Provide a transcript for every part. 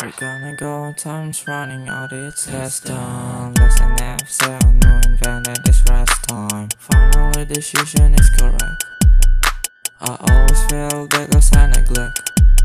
We're gonna go, time's running out, it's less done. Less than F7, no invented this rest time. Finally decision is correct. I always fail because I neglect.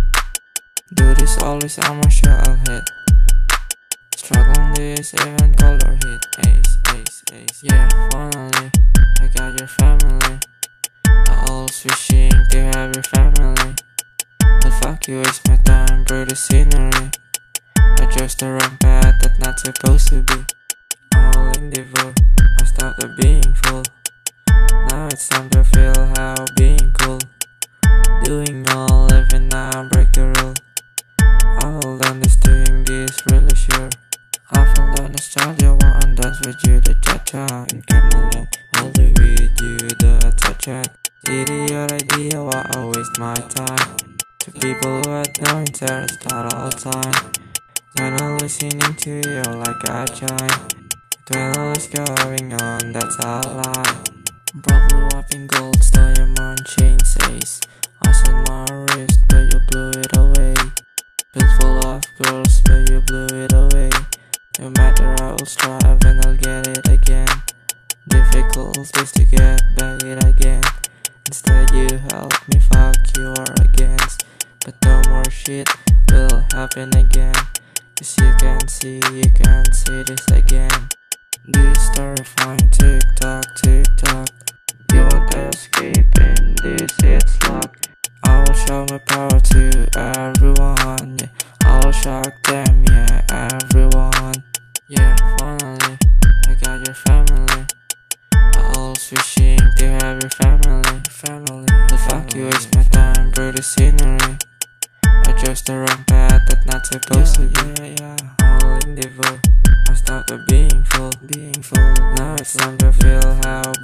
Do this always, I'ma sure I'll hit. Struggling this even colder hit. Ace, ace, ace. Yeah, finally, I got your family. I always wishing to have your family. But fuck you, waste my time, pretty scenery. I chose the wrong path that's not supposed to be. All in devour, I stopped being full. Now it's time to feel how being cool. Doing all, living now, break the rule. I hold on this, doing this, really sure. I feel the nostalgia, wanna dance with you, the cha-cha. In Canada, only with you, the cha-cha. Idiot idea, why I waste my time. To people who had no interest at all time. When I'm listening to you like a chime. When all is going on, that's a lie. Probably wiping gold, diamond chain says. Ice on my wrist, but you blew it away. Built full of girls, but you blew it away. No matter I will strive and I'll get it again. Difficulties to get back it again. Instead you help me, fuck you are against. But no more shit will happen again. Cause you can't see this again. This terrifying tick-tock, tick-tock. You want to escape in this, it's luck. I will show my power to everyone, yeah. I will shock them, yeah, everyone. Yeah, finally, I got your family. I always wishing to have your family. But fuck you, waste my time, pretty scenery. I chose the wrong path that's not supposed to be. All in devour, I stopped being full. Now it's time to feel how